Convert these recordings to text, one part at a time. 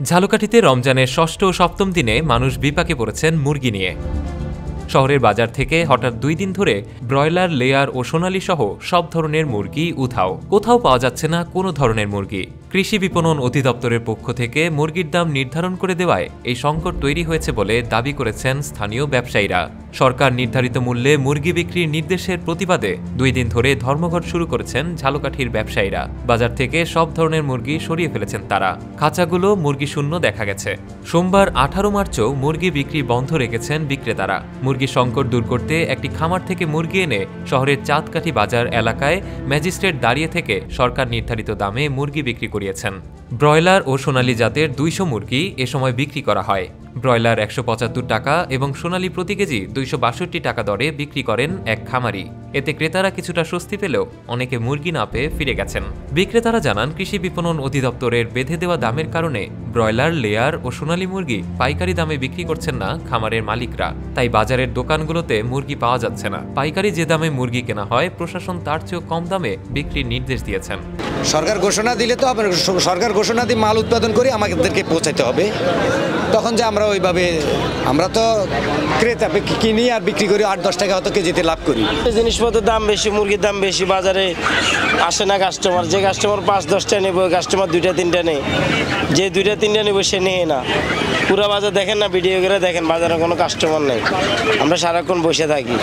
ঝালকাঠিতে রমজানের ষষ্ঠ ও সপ্তম দিনে মানুষ বিপাকে পড়েছেন মুরগি নিয়ে। শহরের বাজার থেকে হঠাৎ 2 দিন ধরে ব্রয়লার, লেয়ার ও সোনালী সহ সব ধরনের মুরগি উধাও। কোথাও পাওয়া যাচ্ছে না কোনো ধরনের মুরগি। কৃষি বিপণন অধিদপ্তরের পক্ষ থেকে মুরগির দাম নির্ধারণ করে দেওয়ায় এই সংকট তৈরি হয়েছে বলে দাবি করেছেন স্থানীয় ব্যবসায়ীরা। সরকার নির্ধারিত মূল্যে মুরগি বিক্রির নির্দেশের প্রতিবাদে 2 দিন ধরে ধর্মঘট শুরু করেছেন ঝালকাঠির ব্যবসায়ীরা। বাজার থেকে সব ধরনের মুরগি সরিয়ে ফেলেছেন তারা। খাঁচাগুলো মুরগি শূন্য দেখা গেছে। সোমবার 18 মার্চও মুরগি বিক্রি বন্ধ রেখেছেন বিক্রেতারা। মুরগির সংকট দূর করতে একটি খামার থেকে মুরগি এনে শহরের চাঁদকাঠি বাজার এলাকায় ম্যাজিস্ট্রেট দাঁড়িয়ে থেকে সরকার নির্ধারিত দামে মুরগি বিক্রি করিয়েছেন। ব্রয়লার ও সোনালী জাতের 200 মুরগি এ সময় বিক্রি করা হয়। ব্রয়লার 175 টাকা এবং সোনালী প্রতি কেজি 262 টাকা দরে বিক্রি করেন এক খামারি। এতে ক্রেতারা কিছুটা স্বস্তি পেলেও অনেকে মুরগি না পেয়ে ফিরে গেছেন। বিক্রেতারা জানান, কৃষি বিপণন অধিদপ্তরের বেঁধে দেওয়া দামের কারণে ব্রয়লার, লেয়ার ও সোনালী মুরগি পাইকারি দামে বিক্রি করছেন না খামারের মালিকরা। তাই বাজারের দোকানগুলোতে মুরগি পাওয়া যাচ্ছে না। পাইকারি যে দামে মুরগি কেনা হয়, প্রশাসন তার চেয়েও কম দামে বিক্রির নির্দেশ দিয়েছেন। সরকার ঘোষণা দিলে তো সরকার ঘোষণা দিয়ে মাল উৎপাদন করে আমাদেরকে পৌঁছাতে হবে। তখন যে আমরা ওইভাবে আমরা তো ক্রেতা কিনি আর বিক্রি করি 8-10 টাকা হয়তো কেজিতে লাভ করি। জিনিসপত্রের দাম বেশি, মুরগির দাম বেশি, বাজারে আসে না কাস্টমার। যে কাস্টমার 5-10টা নেব, কাস্টমার 2-3টা নেই। যে 2-3টা নেব সে নেয় না। পুরো বাজার দেখেন না, ভিডিও করে দেখেন, বাজারে কোনো কাস্টমার নেই। আমরা সারাক্ষণ বসে থাকি।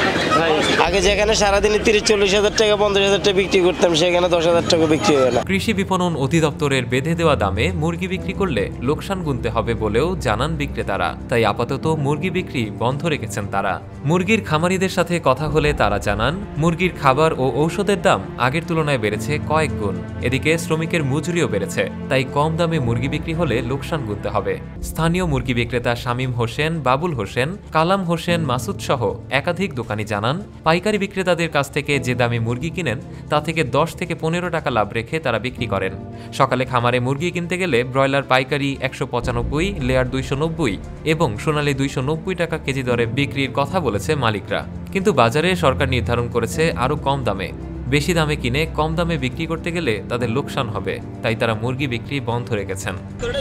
আগে যেখানে সারাদিনে 30-40 হাজার টাকা, 50 হাজার টাকা বিক্রি করতাম, সেখানে 10 হাজার টাকা বিক্রি হয় না। কৃষি বিপণন অধিদপ্তরের বেঁধে দেওয়া দামে মুরগি বিক্রি করলে লোকসান গুনতে হবে বলেও জানান বিক্রেতারা। তাই আপাতত মুরগি বিক্রি বন্ধ রেখেছেন তারা। মুরগির খামারিদের সাথে কথা হলে তারা জানান, মুরগির খাবার ও ঔষধের দাম আগের তুলনায় বেড়েছে কয়েক গুণ। এদিকে শ্রমিকের মজুরিও বেড়েছে। তাই কম দামে মুরগি বিক্রি হলে লোকসান গুনতে হবে। স্থানীয় মুরগি বিক্রেতা শামীম হোসেন, বাবুল হোসেন, কালাম হোসেন, মাসুদ সহ একাধিক দোকানি জানান, পাইকারি বিক্রেতাদের কাছ থেকে যে দামে মুরগি কিনেন তা থেকে 10 থেকে 15 টাকা লাভ রেখে তারা বিক্রি করেন। সকালে খামারে মুরগি কিনতে গেলে ব্রয়লার পাইকারি 195, লেয়ার 290 এবং সোনালী 290 টাকা কেজি দরে বিক্রির কথা বলেছে মালিকরা। কিন্তু বাজারে সরকার নির্ধারণ করেছে আরও কম দামে। বেশি দামে কিনে কম দামে বিক্রি করতে গেলে তাদের লোকসান হবে। তাই তারা মুরগি বিক্রি বন্ধ রেখেছেন।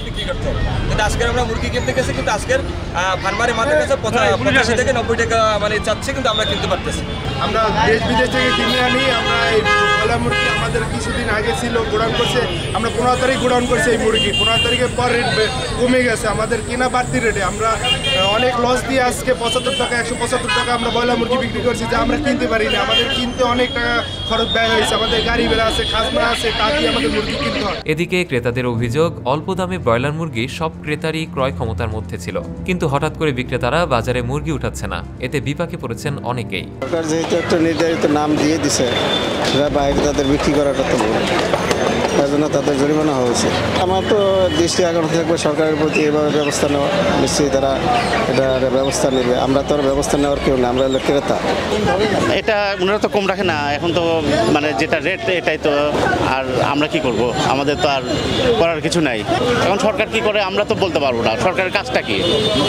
আজকের আমরা মুরগি কিনতে গেছি, কিন্তু আজকের ফার্মারে মাথার কাছে 85 থেকে 90 টাকা মানে চাচ্ছে, কিন্তু আমরা কিনতে পারতেছি। আমরা দেশ বিদেশ থেকে কিনে আনি। আমরা এই ব্রয়লার মুরগি আমাদের কিছুদিন আগে ছিল, গোডাউন করছে। আমরা 15 তারিখ গোডাউন করছি এই মুরগি। 15 তারিখের পর রেট কমে গেছে, আমাদের কেনা বাড়তি রেটে। আমরা অনেক লস দিয়ে আজকে 75 টাকা, 175 টাকা আমরা ব্রয়লার মুরগি বিক্রি করছি, যা আমরা কিনতে পারি না। আমাদের কিনতে অনেক টাকা খরচ ব্যয় হয়েছে। আমাদের গাড়ি ভাড়া আছে, খাজনা আছে, তা দিয়ে আমাদের মুরগি কিনতে হয়। এদিকে ক্রেতাদের অভিযোগ, অল্প দামে ব্রয়লার মুরগি সব ক্রেতারই ক্রয় ক্ষমতার মধ্যে ছিল, কিন্তু হঠাৎ করে বিক্রেতারা বাজারে মুরগি উঠাচ্ছে না। এতে বিপাকে পড়েছেন অনেকেই। সরকার যেহেতু একটা নির্ধারিত নাম দিয়ে দিছে, সেটা বাইরে তাদের বিক্রি করাটা তো ভুল, তার জন্য তাদের জরিমানা হয়েছে। আমার তো দৃষ্টি আকর্ষণ থাকবে সরকারের প্রতি এভাবে ব্যবস্থা নেওয়া। নিশ্চয়ই তারা এটা ব্যবস্থা নেবে। আমরা তো আর ব্যবস্থা নেওয়ার কেউ না, আমরা হলো ক্রেতা। এটা ওনারা তো কম রাখে না। এখন তো মানে যেটা রেট এটাই তো, আর আমরা কি করব? আমাদের তো আর করার কিছু নাই। এখন সরকার কি করে আমরা তো বলতে পারবো না। সরকারের কাজটা কি?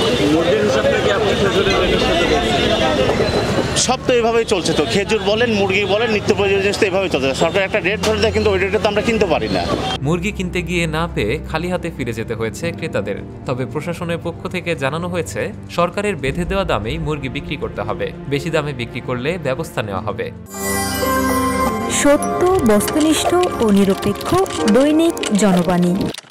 সব তো এভাবেই চলছে। তো খেজুর বলেন, মুরগি বলেন, নিত্য প্রয়োজনীয় জিনিস তো এভাবেই চলছে। সরকার একটা রেট ধরে দেয়, কিন্তু ওই রেটে তো আমরা কিনতে পারি না। মুরগি কিনতে গিয়ে না পেয়ে খালি হাতে ফিরে যেতে হয়েছে ক্রেতাদের। তবে প্রশাসনের পক্ষ থেকে জানানো হয়েছে, সরকারের বেঁধে দেওয়া দামেই মুরগি বিক্রি করতে হবে। বেশি দামে বিক্রি করলে ব্যবস্থা নেওয়া হবে। সত্য, বস্তুনিষ্ঠ ও নিরপেক্ষ দৈনিক জনবাণী।